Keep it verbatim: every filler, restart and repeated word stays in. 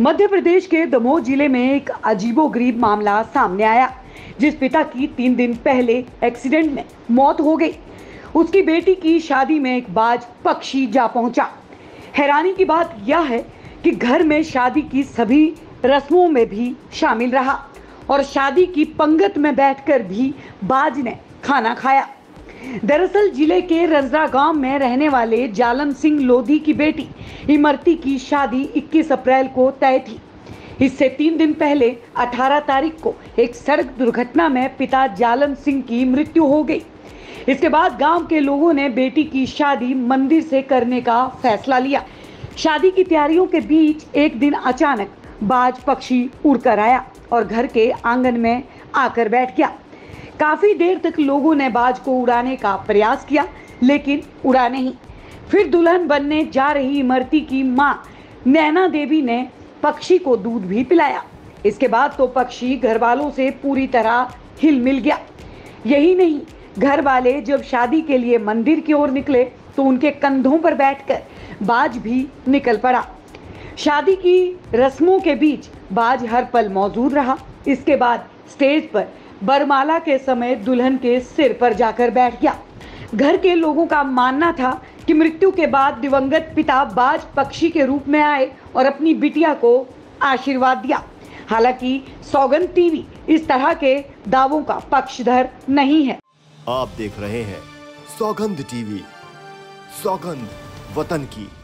मध्य प्रदेश के दमोह जिले में एक अजीबोगरीब मामला सामने आया, जिस पिता की तीन दिन पहले एक्सीडेंट में मौत हो गई। उसकी बेटी की शादी में एक बाज पक्षी जा पहुंचा। हैरानी की बात यह है कि घर में शादी की सभी रस्मों में भी शामिल रहा और शादी की पंगत में बैठकर भी बाज ने खाना खाया। दरअसल जिले के रंजरा गांव में रहने वाले जालम सिंह लोधी की बेटी इमरती की शादी इक्कीस अप्रैल को तय थी। इससे तीन दिन पहले अठारह तारीख को एक सड़क दुर्घटना में पिता जालम सिंह की मृत्यु हो गई। इसके बाद गांव के लोगों ने बेटी की शादी मंदिर से करने का फैसला लिया। शादी की तैयारियों के बीच एक दिन अचानक बाज पक्षी उड़कर आया और घर के आंगन में आकर बैठ गया। काफी देर तक लोगों ने बाज को उड़ाने का प्रयास किया, लेकिन उड़ा नहीं। फिर दुल्हन बनने जा रही इमरती की मां नैना देवी ने पक्षी को दूध भी पिलाया। इसके बाद तो पक्षी घर वालों से पूरी तरह हिल मिल गया। यही नहीं, घर वाले जब शादी के लिए मंदिर की ओर निकले तो उनके कंधों पर बैठकर बाज भी निकल पड़ा। शादी की रस्मों के बीच बाज हर पल मौजूद रहा। इसके बाद स्टेज पर बरमाला के समय दुल्हन के सिर पर जाकर बैठ गया। घर के लोगों का मानना था कि मृत्यु के बाद दिवंगत पिता बाज पक्षी के रूप में आए और अपनी बिटिया को आशीर्वाद दिया। हालांकि सौगंध टीवी इस तरह के दावों का पक्षधर नहीं है। आप देख रहे हैं सौगंध टीवी, सौगंध वतन की।